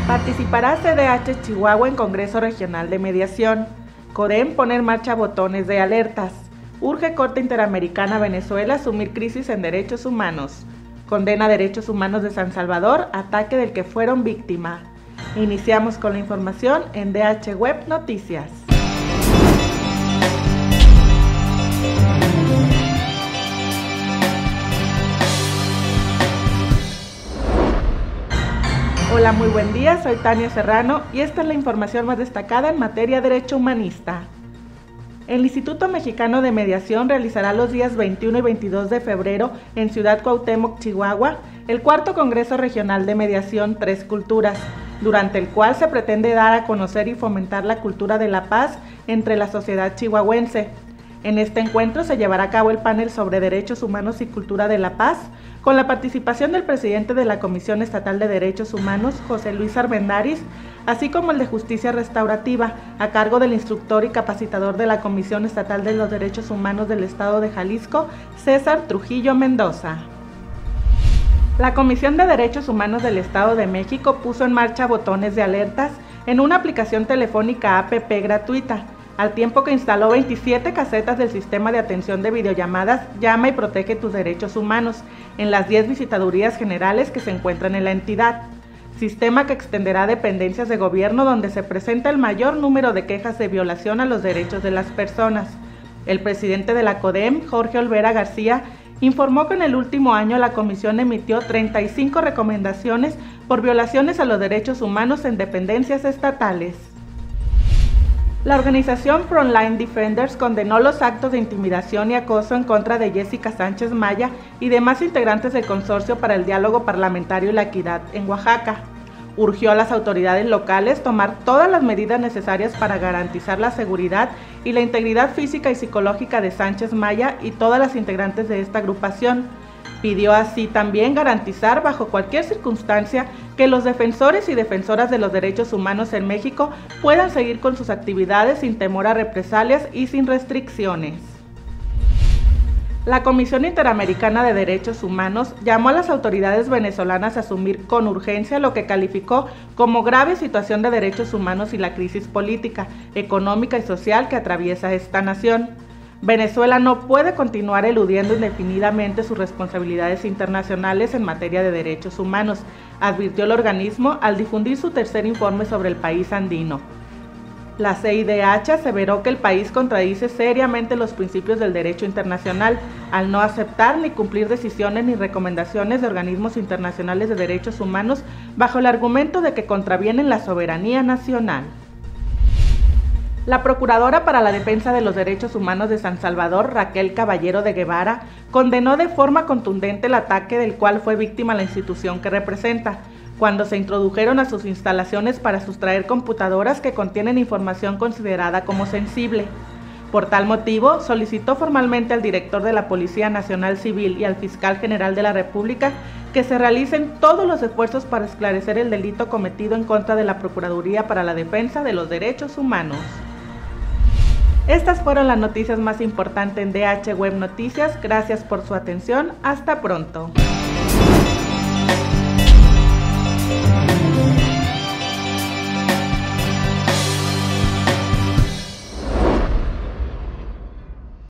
Participará CDH Chihuahua en Congreso Regional de Mediación. CODEM pone en marcha botones de alertas. Urge Corte Interamericana a Venezuela asumir crisis en derechos humanos. Condena Derechos Humanos de San Salvador, ataque del que fueron víctima. Iniciamos con la información en DH Web Noticias. Hola, muy buen día, soy Tania Serrano y esta es la información más destacada en materia de derecho humanista. El Instituto Mexicano de Mediación realizará los días 21 y 22 de febrero en Ciudad Cuauhtémoc, Chihuahua, el cuarto Congreso Regional de Mediación Tres Culturas, durante el cual se pretende dar a conocer y fomentar la cultura de la paz entre la sociedad chihuahuense. En este encuentro se llevará a cabo el panel sobre derechos humanos y cultura de la paz, con la participación del presidente de la Comisión Estatal de Derechos Humanos, José Luis Armendáriz, así como el de Justicia Restaurativa, a cargo del instructor y capacitador de la Comisión Estatal de los Derechos Humanos del Estado de Jalisco, César Trujillo Mendoza. La Comisión de Derechos Humanos del Estado de México puso en marcha botones de alertas en una aplicación telefónica app gratuita, al tiempo que instaló 27 casetas del sistema de atención de videollamadas Llama y Protege tus Derechos Humanos en las 10 visitadurías generales que se encuentran en la entidad, sistema que extenderá a dependencias de gobierno donde se presenta el mayor número de quejas de violación a los derechos de las personas. El presidente de la CODEM, Jorge Olvera García, informó que en el último año la comisión emitió 35 recomendaciones por violaciones a los derechos humanos en dependencias estatales. La organización Frontline Defenders condenó los actos de intimidación y acoso en contra de Jessica Sánchez Maya y demás integrantes del Consorcio para el Diálogo Parlamentario y la Equidad en Oaxaca. Urgió a las autoridades locales tomar todas las medidas necesarias para garantizar la seguridad y la integridad física y psicológica de Sánchez Maya y todas las integrantes de esta agrupación. Pidió así también garantizar bajo cualquier circunstancia que los defensores y defensoras de los derechos humanos en México puedan seguir con sus actividades sin temor a represalias y sin restricciones. La Comisión Interamericana de Derechos Humanos llamó a las autoridades venezolanas a asumir con urgencia lo que calificó como grave situación de derechos humanos y la crisis política, económica y social que atraviesa esta nación. Venezuela no puede continuar eludiendo indefinidamente sus responsabilidades internacionales en materia de derechos humanos, advirtió el organismo al difundir su tercer informe sobre el país andino. La CIDH aseveró que el país contradice seriamente los principios del derecho internacional al no aceptar ni cumplir decisiones ni recomendaciones de organismos internacionales de derechos humanos bajo el argumento de que contravienen la soberanía nacional. La Procuradora para la Defensa de los Derechos Humanos de San Salvador, Raquel Caballero de Guevara, condenó de forma contundente el ataque del cual fue víctima la institución que representa, cuando se introdujeron a sus instalaciones para sustraer computadoras que contienen información considerada como sensible. Por tal motivo, solicitó formalmente al director de la Policía Nacional Civil y al fiscal general de la República que se realicen todos los esfuerzos para esclarecer el delito cometido en contra de la Procuraduría para la Defensa de los Derechos Humanos. Estas fueron las noticias más importantes en DH Web Noticias. Gracias por su atención. Hasta pronto.